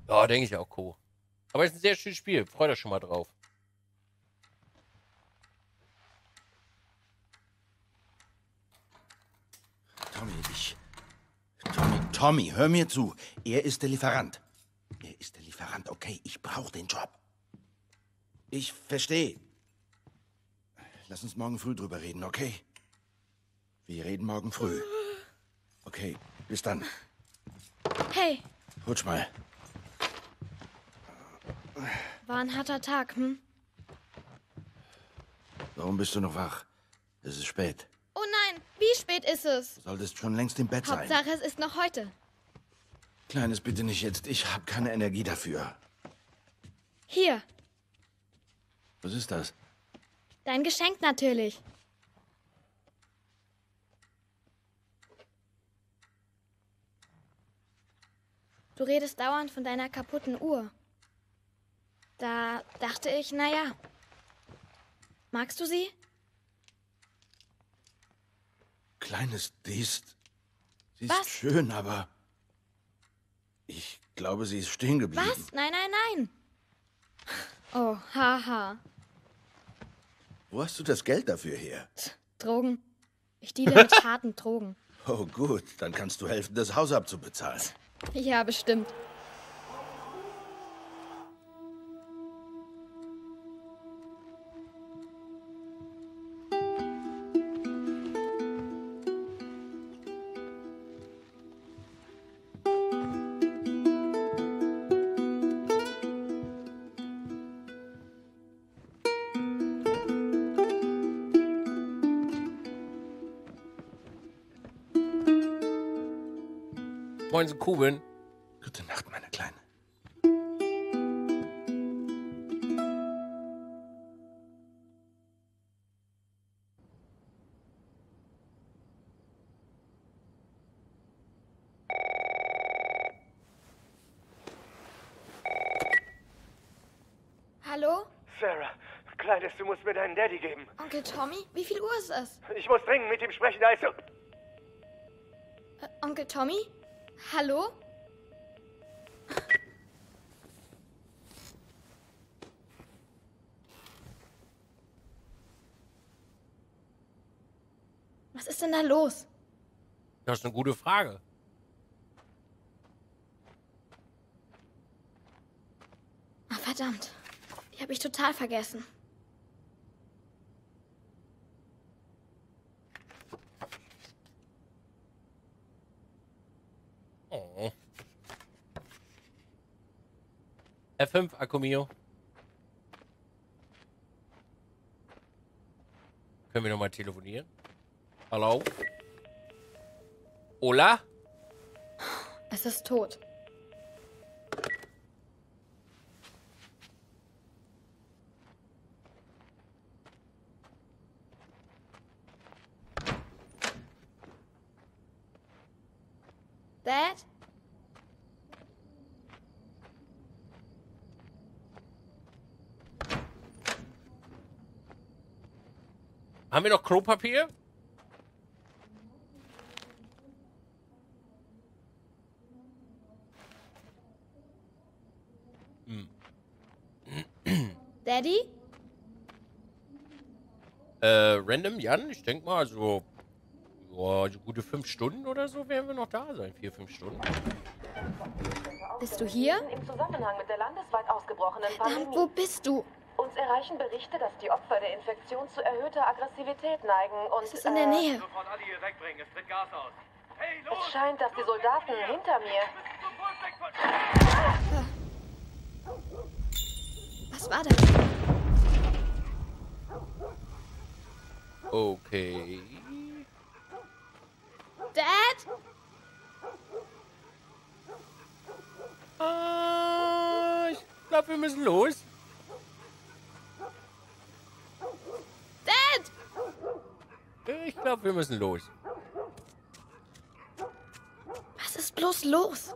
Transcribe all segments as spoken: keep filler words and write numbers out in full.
Ja, denke ich auch, Co. Aber es ist ein sehr schönes Spiel. Freut euch schon mal drauf. Tommy, ich... Tommy, Tommy, hör mir zu. Er ist der Lieferant. Er ist der Lieferant, okay? Ich brauche den Job. Ich verstehe. Lass uns morgen früh drüber reden, okay? Wir reden morgen früh. Okay, bis dann. Hey. Rutsch mal. War ein harter Tag, hm? Warum bist du noch wach? Es ist spät. Oh nein, wie spät ist es? Du solltest schon längst im Bett sein. Hauptsache, es ist noch heute. Kleines, bitte nicht jetzt. Ich habe keine Energie dafür. Hier, Was ist das? dein Geschenk natürlich. Du redest dauernd von deiner kaputten Uhr. Da dachte ich, naja. Magst du sie? Kleines, die ist... Sie ist Was? schön, aber... Ich glaube, sie ist stehen geblieben. Was? Nein, nein, nein. Oh, haha. Wo hast du das Geld dafür her? Drogen. Ich deale mit harten Drogen. Oh gut, dann kannst du helfen, das Haus abzubezahlen. Ja, bestimmt. Moin, Kuben. Gute Nacht, meine Kleine. Hallo? Sarah, Kleines, du musst mir deinen Daddy geben. Onkel Tommy? Wie viel Uhr ist es? Ich muss dringend mit ihm sprechen, also... Äh, Onkel Tommy? Hallo? Was ist denn da los? Das ist eine gute Frage. Ach, verdammt. Die habe ich total vergessen. Oh. F fünf, Akkumio. Können wir nochmal telefonieren? Hallo? Hola? Es ist tot. Dad? Haben wir noch Klopapier? Hm. Daddy? Äh, random, Jan? Ich denke mal, so, ja, so gute fünf Stunden oder so werden wir noch da sein. Vier, fünf Stunden. Bist du hier? Im Zusammenhang mit der landesweit ausgebrochenen Verdammt, Pandemie. wo bist du? Uns erreichen Berichte, dass die Opfer der Infektion zu erhöhter Aggressivität neigen und Es ist in der Nähe. Sofort alle hier wegbringen, es tritt Gas aus. Hey, los! es scheint, dass die Soldaten hinter mir... Was war das? Okay. Dad? Ah, ich glaube, wir müssen los. Dad! Ich glaube, wir müssen los. Was ist bloß los?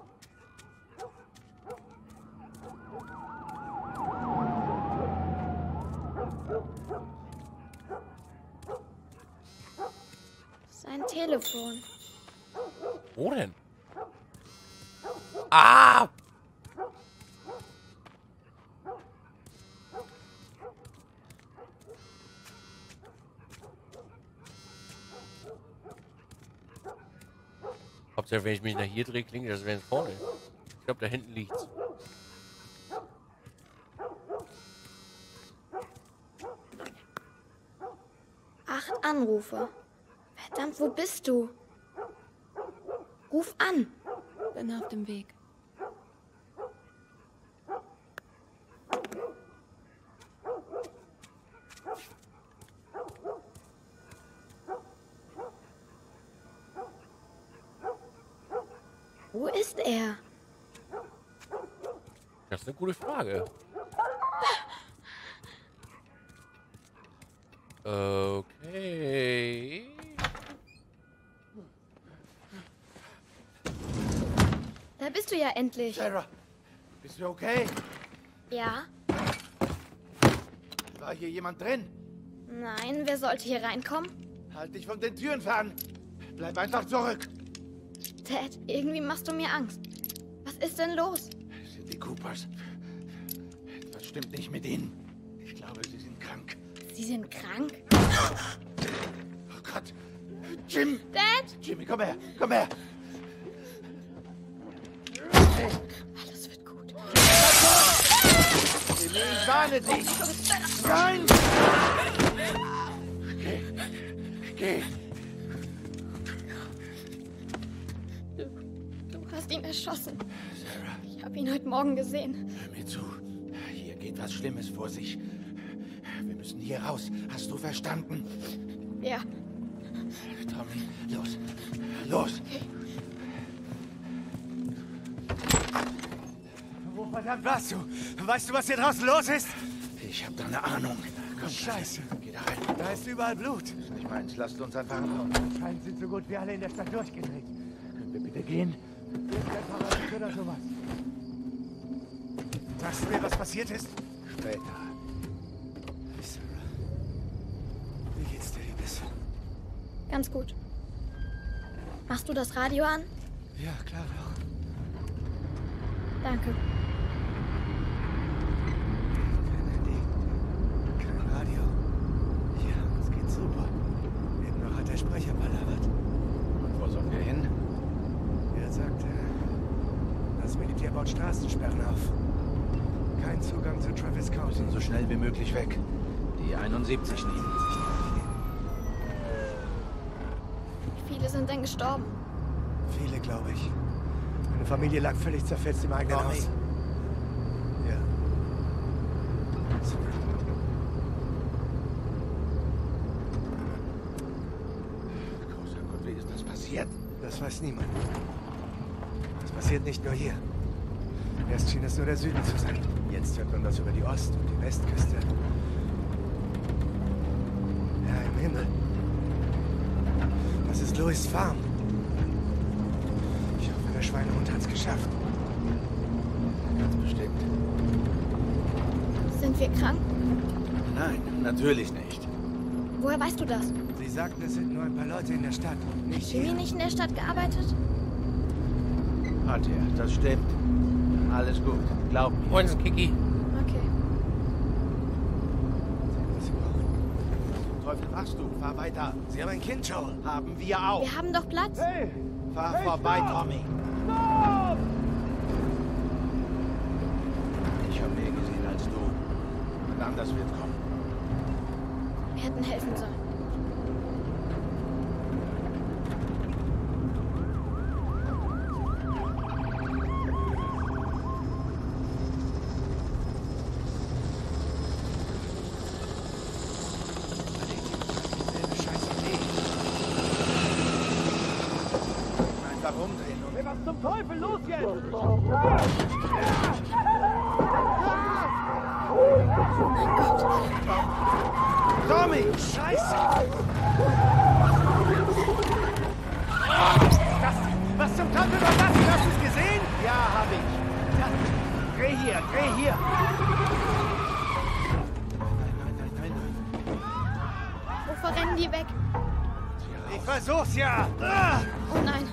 Sein Telefon. Wo denn? Ah! Hauptsache, wenn ich mich nach hier drehe, klingt das, wenn es vorne. Ich glaube, da hinten liegt's. Acht Anrufe. Verdammt, wo bist du? Ruf an. Bin auf dem Weg. Wo ist er? Das ist eine gute Frage. Okay. Da bist du ja endlich. Sarah, bist du okay? Ja? War hier jemand drin? Nein, wer sollte hier reinkommen? Halt dich von den Türen fern. Bleib einfach zurück. Dad, irgendwie machst du mir Angst. Was ist denn los? Es sind die Coopers. Etwas stimmt nicht mit ihnen. Ich glaube, sie sind krank. Sie sind krank? Oh Gott. Jim! Dad! Jimmy, komm her. Komm her. Alles wird gut. Jimmy, ich warne dich. Nein! Geh. Geh. Du hast ihn erschossen. Sarah, Ich habe ihn heute Morgen gesehen. hör mir zu. Hier geht was Schlimmes vor sich. Wir müssen hier raus. Hast du verstanden? Ja. Tommy, los. Los. Wo verdammt warst du? Weißt du, was hier draußen los ist? Ich hab da eine Ahnung. Komm, Scheiße. geh da rein. Da ist überall Blut. Ich mein's, lasst uns einfach raus. Anscheinend sind so gut wie alle in der Stadt durchgedreht. Können wir bitte gehen? Hier ist kein Paradies oder sowas. Sagst du mir, was passiert ist? Später. Sarah. Wie geht's dir, Liebes? Ganz gut. Machst du das Radio an? Ja, klar doch. Danke. Kein Handy. Kein Radio. Ja, uns geht's super. Eben noch hat der Sprecher palavert. Und wo sollen wir hin? Er sagte, das Militär baut Straßensperren auf. Kein Zugang zu Travis County. So schnell wie möglich weg. Die einundsiebzig nehmen. Wie viele sind denn gestorben? Viele, glaube ich. Meine Familie lag völlig zerfetzt im eigenen Tommy. Haus. Ja. Sorry. Großer Gott, wie ist das passiert? Das weiß niemand. Das passiert nicht nur hier. Erst schien es nur der Süden zu sein. Jetzt hört man das über die Ost- und die Westküste. Ja, im Himmel. Das ist Louis' Farm. Ich hoffe, der Schweinehund hat's geschafft. Ganz bestimmt. Sind wir krank? Nein, natürlich nicht. Woher weißt du das? Sie sagten, es sind nur ein paar Leute in der Stadt. Nicht Hat Jimmy hier. nicht in der Stadt gearbeitet? Hat er, das stimmt. Alles gut, glaub mir. Moin, Kiki. Okay. Was Sie brauchen. Teufel machst du? Fahr weiter. Sie haben ein Kind, Joel. Haben wir auch. Wir haben doch Platz. Hey! Fahr vorbei, Tommy. Ich habe mehr gesehen als du. Und anders wird kommen. Wir hätten helfen sollen. Selbe Scheiß Idee. Einfach umdrehen und... Was zum Teufel los jetzt? Tommy! Scheiße! Das, was zum Teufel war das? Hast du es gesehen? Ja, hab ich. Ja. Dreh hier, dreh hier. Nein, nein, nein, nein, nein. Wovor rennen die weg? Ich versuch's ja. Ah, Oh nein.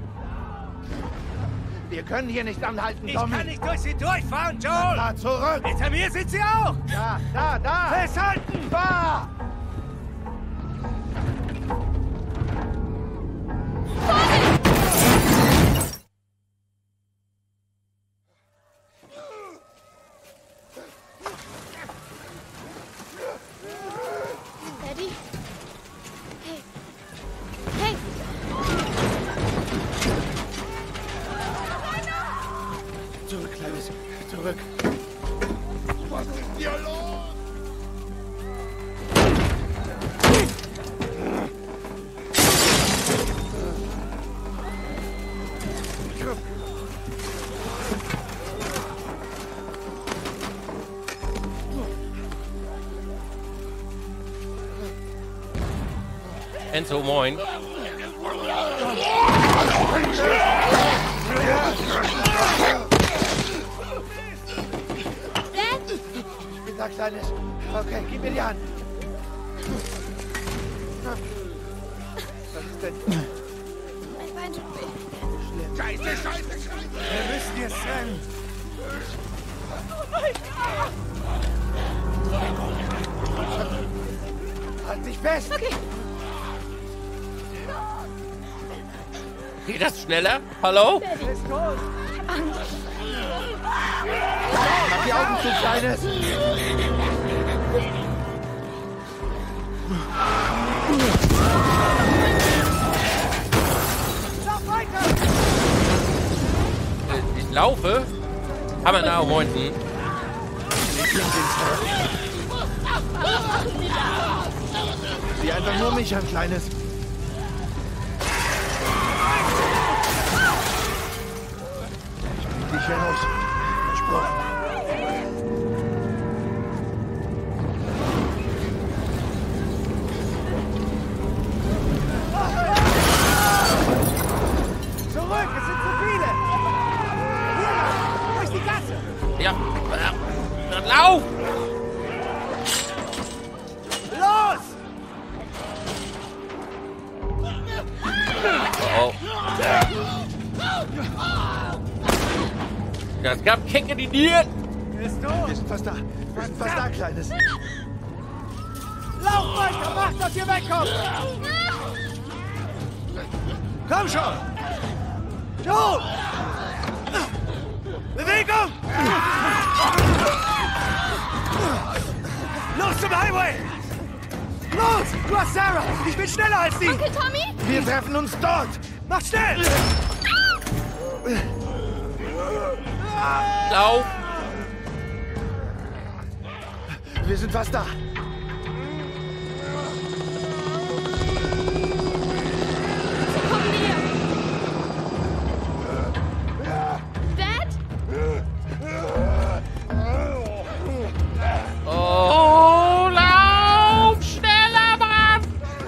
Wir können hier nicht anhalten, ich Tommy. kann nicht durch sie durchfahren, Joel. Fahr zurück! Hinter mir sind sie auch. Da, da, da! Festhalten. Fahr! Vorsicht! zurück. Was ist hier los? Enzo, moin. Ich bin da, Kleines. Okay, gib mir die Hand. Was ist denn? Mein Bein tut weh. Scheiße, scheiße, scheiße! Wir müssen jetzt rennen. Halt dich fest! Okay. Geht das schneller? Hallo? Er ist tot! Mach die Augen zu, Kleines! Lauf weiter! Äh, Ich laufe. Aber na, moinsen. Sieh einfach nur mich an, Kleines. Ich krieg dich hier raus. Versprochen. Zurück, es sind zu viele. Hier lang, durch die Gasse. Ja. Äh, Dann lauf! Los! Oh. Das gab Kick in die Nieren. Er ist tot. Wir sind fast da. Wir sind fast da, Kleines. Lauf weiter, macht, dass ihr wegkommt. Komm schon. Du! Bewegung! Los zum Highway! Los! Du hast Sarah! Ich bin schneller als sie! Onkel Tommy? Wir treffen uns dort! Mach schnell! Lauf! Wir sind fast da. Sie kommen näher. Dad? Oh, lauf! Schneller, Mann!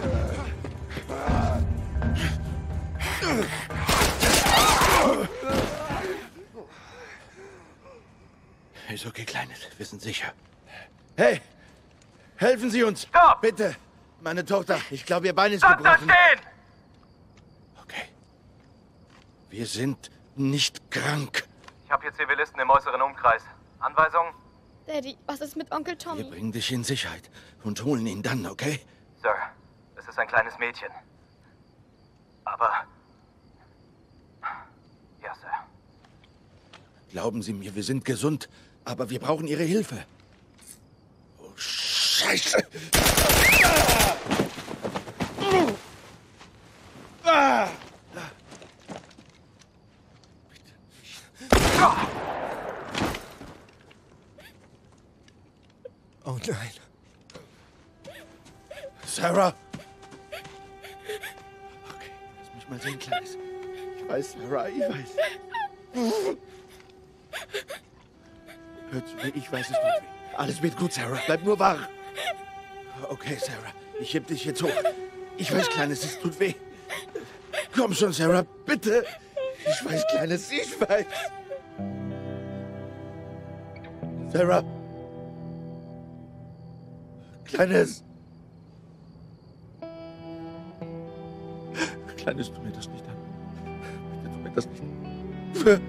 Ist okay, Kleines. Wir sind sicher. Hey! Helfen Sie uns! Stopp! Bitte! Meine Tochter, ich glaube, ihr Bein ist Bleibt da gebrochen. stehen! Okay. Wir sind nicht krank. Ich habe hier Zivilisten im äußeren Umkreis. Anweisung? Daddy, was ist mit Onkel Wir Tommy? bringen dich in Sicherheit und holen ihn dann, okay? Sir, es ist ein kleines Mädchen. Aber... Ja, Sir. Glauben Sie mir, wir sind gesund, aber wir brauchen Ihre Hilfe. Oh, Scheiße! Ah! Oh nein. Sarah! Okay, lass mich mal sehen, Kleines. Ich weiß, Sarah, ich weiß. Hör zu mir, ich weiß, es tut weh. Alles wird gut, Sarah. Bleib nur wach. Okay, Sarah, ich heb dich jetzt hoch. Ich weiß, Kleines, es tut weh. Komm schon, Sarah, bitte. Ich weiß, Kleines, ich weiß. Sarah. Kleines. Kleines, tu mir das nicht an. Bitte tu mir das nicht an.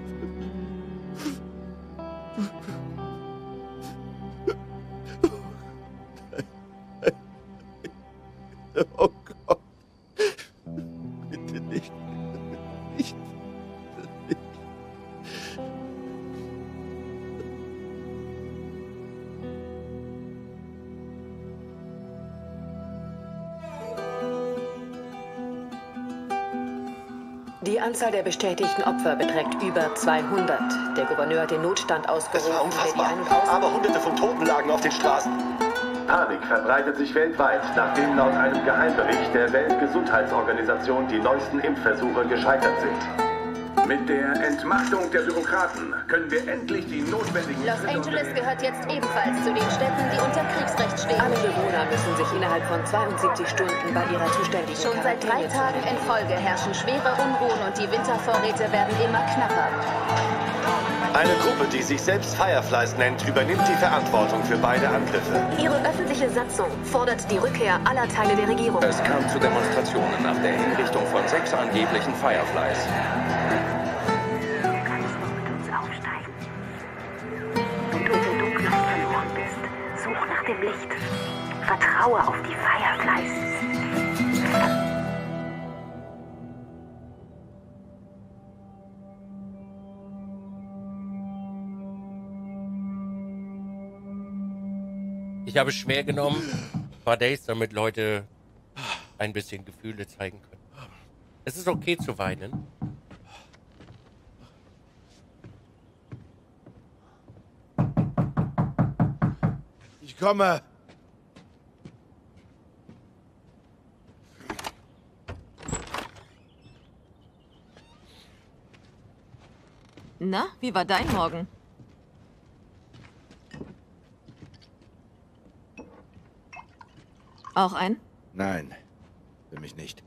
Oh Gott. Bitte nicht. Nicht. Nicht. Die Anzahl der bestätigten Opfer beträgt über zweihundert. Der Gouverneur hat den Notstand ausgerufen. Es war unfassbar, aber hunderte von Toten lagen auf den Straßen. Panik verbreitet sich weltweit, nachdem laut einem Geheimbericht der Weltgesundheitsorganisation die neuesten Impfversuche gescheitert sind. Mit der Entmachtung der Bürokraten können wir endlich die notwendigen... Los Angeles gehört jetzt ebenfalls zu den Städten, die unter Kriegsrecht stehen. Alle Bewohner müssen sich innerhalb von zweiundsiebzig Stunden bei ihrer zuständigen Schon seit drei Tagen in Folge herrschen schwere Unruhen und die Wintervorräte werden immer knapper. Eine Gruppe, die sich selbst Fireflies nennt, übernimmt die Verantwortung für beide Angriffe. Ihre öffentliche Satzung fordert die Rückkehr aller Teile der Regierung. Es kam zu Demonstrationen nach der Hinrichtung von sechs angeblichen Fireflies. Du kannst nur mit uns aufsteigen. Wenn du in der Dunkelheit verloren bist, such nach dem Licht. Vertraue auf die Fireflies. Ich habe schwer genommen, ein paar Days, damit Leute ein bisschen Gefühle zeigen können. Es ist okay zu weinen. Ich komme. Na, wie war dein Morgen? Auch ein? Nein, für mich nicht.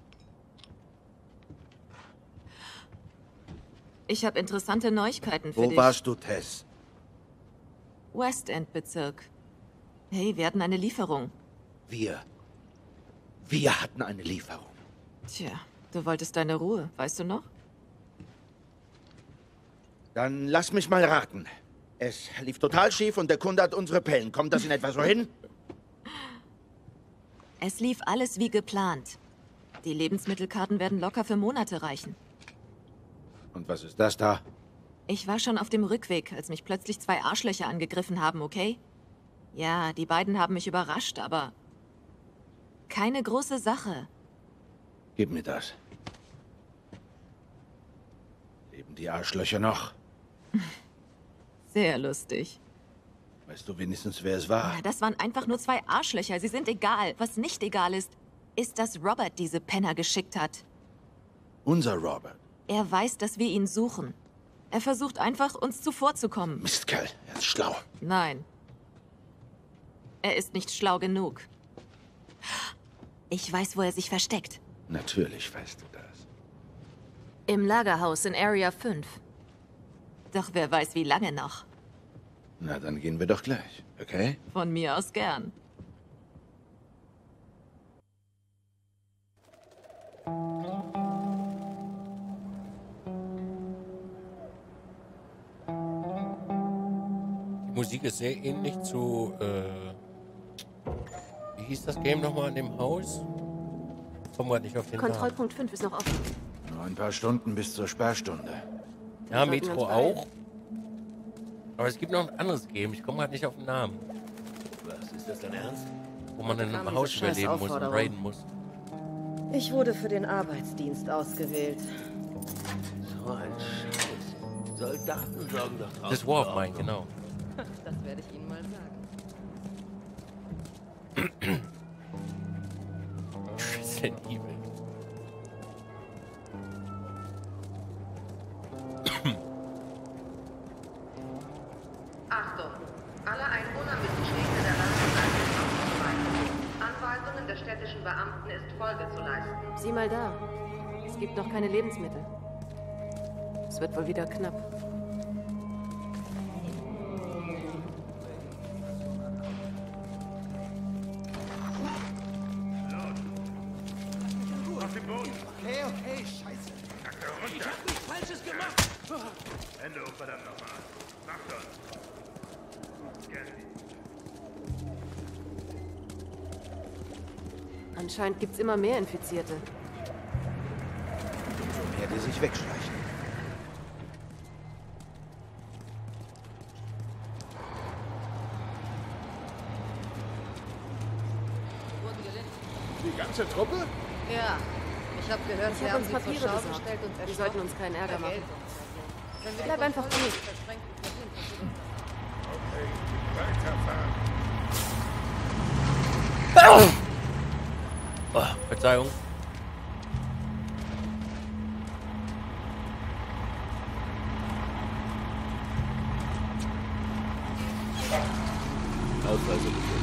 Ich habe interessante Neuigkeiten für Wo dich. Wo warst du, Tess? West End Bezirk. Hey, wir hatten eine Lieferung. Wir. Wir hatten eine Lieferung. Tja, du wolltest deine Ruhe, weißt du noch? Dann lass mich mal raten. Es lief total schief und der Kunde hat unsere Pellen. Kommt das in etwa so hin? Es lief alles wie geplant. Die Lebensmittelkarten werden locker für Monate reichen. Und was ist das da? Ich war schon auf dem Rückweg, als mich plötzlich zwei Arschlöcher angegriffen haben, okay? Ja, die beiden haben mich überrascht, aber... keine große Sache. Gib mir das. Leben die Arschlöcher noch? Sehr lustig. Weißt du wenigstens, wer es war? Ja, das waren einfach nur zwei Arschlöcher. Sie sind egal. Was nicht egal ist, ist, dass Robert diese Penner geschickt hat. Unser Robert? Er weiß, dass wir ihn suchen. Er versucht einfach, uns zuvorzukommen. Mistkerl, er ist schlau. Nein. Er ist nicht schlau genug. Ich weiß, wo er sich versteckt. Natürlich weißt du das. Im Lagerhaus in Area fünf. Doch wer weiß, wie lange noch. Na, dann gehen wir doch gleich, okay? Von mir aus gern. Die Musik ist sehr ähnlich zu, äh, wie hieß das Game nochmal in dem Haus? Ich komme gerade nicht auf den Kontrollpunkt fünf ist noch offen. Nur ein paar Stunden bis zur Sperrstunde. Ja, Metro auch. Aber es gibt noch ein anderes Game. Ich komme gerade nicht auf den Namen. Was, ist das dein Ernst? Wo man in einem Haus überleben muss und raiden muss. Ich wurde für den Arbeitsdienst ausgewählt. So ein Scheiß. Soldaten sorgen doch drauf. Das War of Mine, genau. Das werde ich Ihnen mal sagen. Resident Evil. Achtung! Alle Einwohner müssen stehende der Landesseite ausweichen. Anweisungen des städtischen Beamten ist Folge zu leisten. Sieh mal da. Es gibt noch keine Lebensmittel. Es wird wohl wieder knapp. Okay, okay, scheiße. Ich hab nichts Falsches gemacht. Hände hoch, verdammt nochmal. Mach schon. Anscheinend gibt's immer mehr Infizierte. Umso mehr, die sich wegschleichen. Die ganze Truppe? Ja. Ich Ich habe gehört, ich Sie hab haben uns sie Papiere zur Schau besorgt. gestellt und Wir erstochen. sollten uns keinen Ärger machen. Wenn wir Bleib die einfach Kontrolle ruhig. beschränken, passieren, passiert Oh, Verzeihung. Ausreise bitte.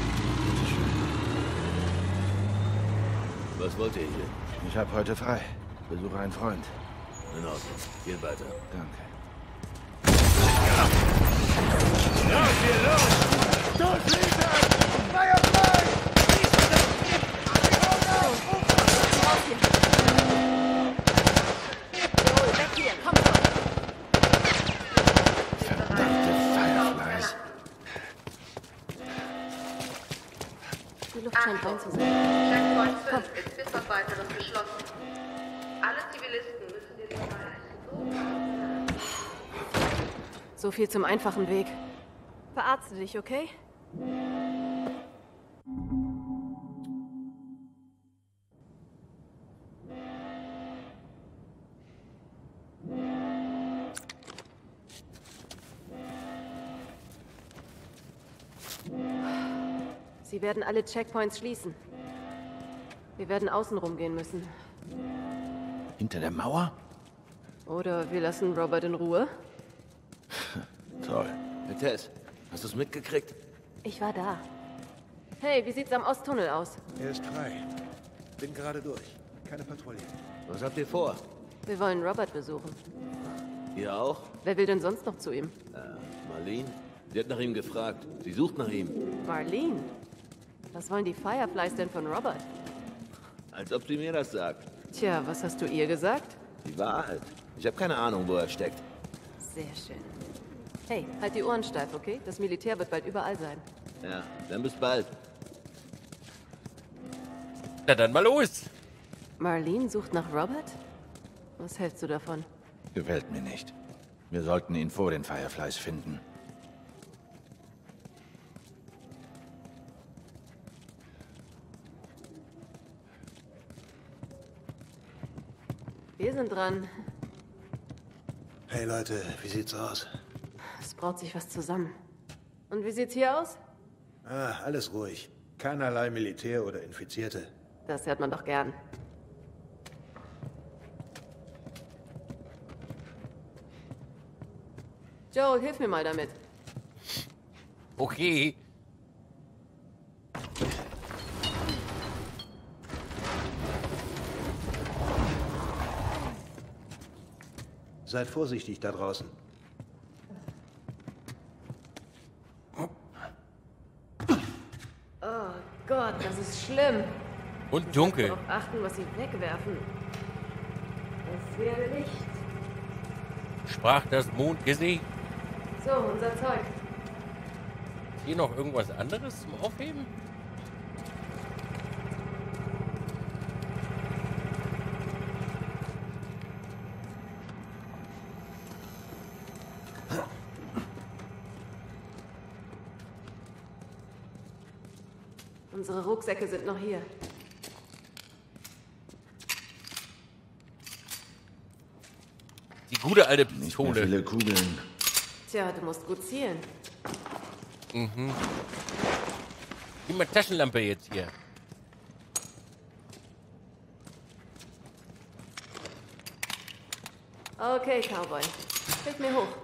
Was wollt ihr hier? Ich habe heute frei. Besuche einen Freund. In Ordnung. Geht weiter. Danke. Los, hier, los! Durchliefern! Feuer frei! Weg hier, komm schon! Verdammte Fireflies. Die Luft scheint rein zu sein. Checkpoint fünf ist bis auf weiteres geschlossen. Alle Zivilisten müssen den Freiheit So viel zum einfachen Weg. Verarzte dich, okay? Sie werden alle Checkpoints schließen. Wir werden außen rumgehen müssen. Hinter der Mauer? Oder wir lassen Robert in Ruhe. Toll. Hey Tess, hast du es mitgekriegt? Ich war da. Hey, wie sieht's am Osttunnel aus? Er ist frei. Bin gerade durch. Keine Patrouille. Was habt ihr vor? Wir wollen Robert besuchen. Ihr auch? Wer will denn sonst noch zu ihm? Äh, Marlene? Sie hat nach ihm gefragt. Sie sucht nach ihm. Marlene? Was wollen die Fireflies denn von Robert? Als ob sie mir das sagt. Tja, was hast du ihr gesagt? Die Wahrheit. Ich habe keine Ahnung, wo er steckt. Sehr schön. Hey, halt die Ohren steif, okay? Das Militär wird bald überall sein. Ja, dann bis bald. Na dann mal los. Marlene sucht nach Robert? Was hältst du davon? Gefällt mir nicht. Wir sollten ihn vor den Fireflies finden. Wir sind dran. Hey Leute, wie sieht's aus? Es braut sich was zusammen. Und wie sieht's hier aus? Ah, alles ruhig. Keinerlei Militär oder Infizierte. Das hört man doch gern. Joel, hilf mir mal damit. Okay. Seid vorsichtig da draußen. Oh Gott, das ist schlimm. Und dunkel. Darauf achten, was sie wegwerfen. Das wäre Licht. Sprach das Mondgesicht. So, unser Zeug. Ist hier noch irgendwas anderes zum Aufheben? Unsere Rucksäcke sind noch hier. Die gute alte Nicht mehr Pistole. viele Kugeln. Tja, du musst gut zielen. Mhm. Gib mal Taschenlampe jetzt hier. Okay, Cowboy. Hilf mir hoch.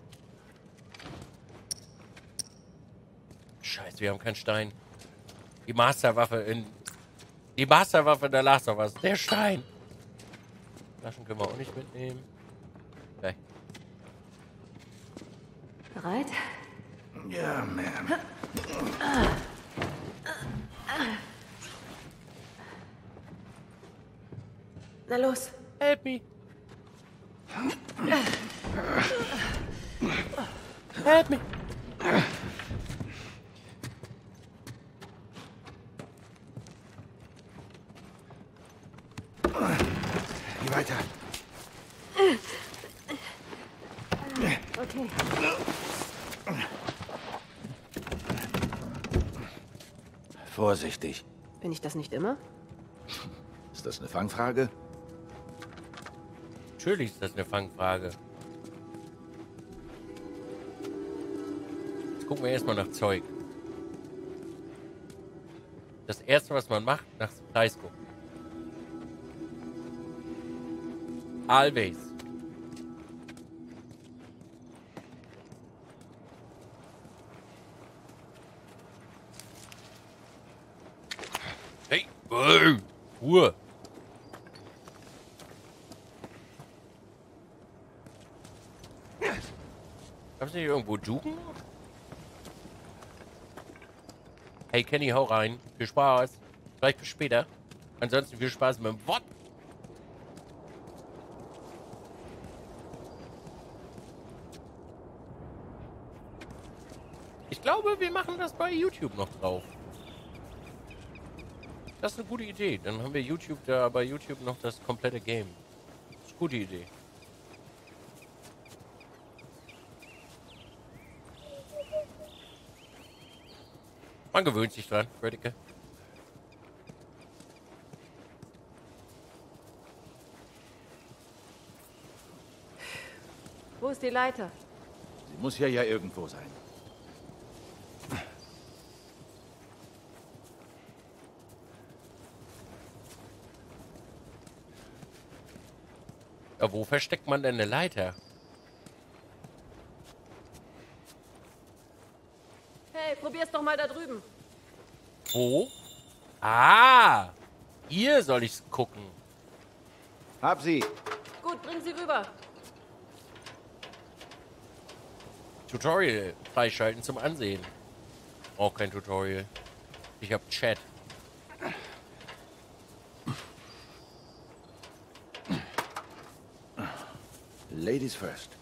Scheiße, wir haben keinen Stein. Die Masterwaffe in... Die Masterwaffe der Last of Us. Der Stein. Flaschen können wir auch nicht mitnehmen. Okay. Bereit? Ja, Ma'am. Na los. Help me. Help me. Geh weiter. Okay. Vorsichtig. Bin ich das nicht immer? Ist das eine Fangfrage? Natürlich ist das eine Fangfrage. Jetzt gucken wir erstmal nach Zeug. Das erste, was man macht, nach dem Preis gucken. Always. Hey, oh, Ruhe. Kannst du nicht irgendwo juken? Hey Kenny, hau rein. Viel Spaß. Vielleicht bis später. Ansonsten viel Spaß mit dem Wort. Ich glaube, wir machen das bei YouTube noch drauf. Das ist eine gute Idee. Dann haben wir YouTube da bei YouTube noch das komplette Game. Das ist eine gute Idee. Man gewöhnt sich dran, Rödicke. Wo ist die Leiter? Sie muss hier ja irgendwo sein. Ja, wo versteckt man denn eine Leiter? Hey, probier's doch mal da drüben. Wo? Ah! Hier soll ich's gucken. Hab sie. Gut, bring sie rüber. Tutorial freischalten zum Ansehen. Auch kein Tutorial. Ich hab Chat. Ladies first.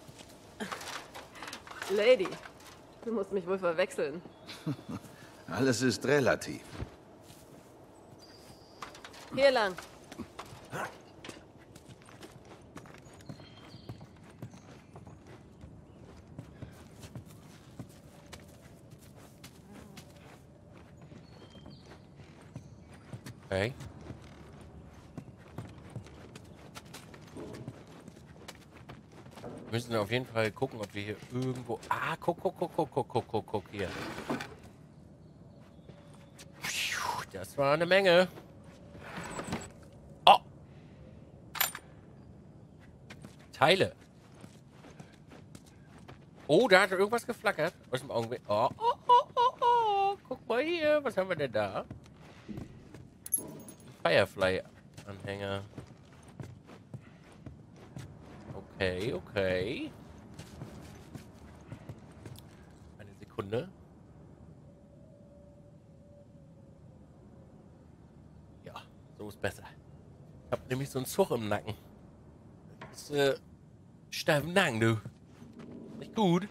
Lady, du musst mich wohl verwechseln. Alles ist relativ. Hier lang. Okay. Wir müssen auf jeden Fall gucken, ob wir hier irgendwo... Ah, guck, guck, guck, guck, guck, guck, guck, guck, hier. Das war eine Menge. Oh! Teile. Oh, da hat irgendwas geflackert. Aus dem Augenblick. Oh, oh, oh, oh, oh. Guck mal hier. Was haben wir denn da? Firefly-Anhänger. Okay, okay. Eine Sekunde. Ja, so ist besser. Ich hab nämlich so einen Zug im Nacken. Das ist, äh, steif im Nacken, du. Nicht gut.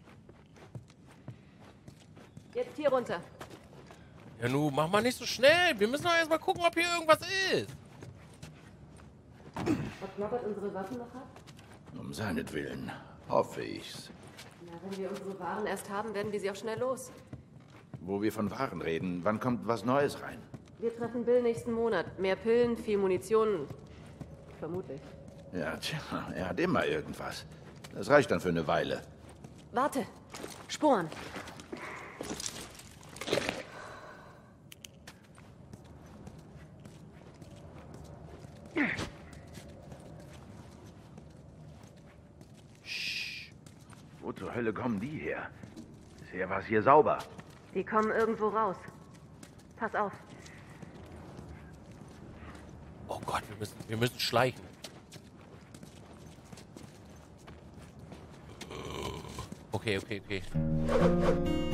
Jetzt hier runter. Ja, nu, mach mal nicht so schnell. Wir müssen doch erstmal gucken, ob hier irgendwas ist. Ob Norbert unsere Waffen noch hat? Um seinetwillen hoffe ich's. Na, wenn wir unsere Waren erst haben, werden wir sie auch schnell los. Wo wir von Waren reden, wann kommt was Neues rein? Wir treffen Bill nächsten Monat. Mehr Pillen, viel Munition. Vermutlich. Ja, tja, er hat immer irgendwas. Das reicht dann für eine Weile. Warte. Sporen. Wo zur Hölle kommen die her? Bisher war es hier sauber. Die kommen irgendwo raus. Pass auf. Oh Gott, wir müssen, wir müssen schleichen. Okay, okay, okay.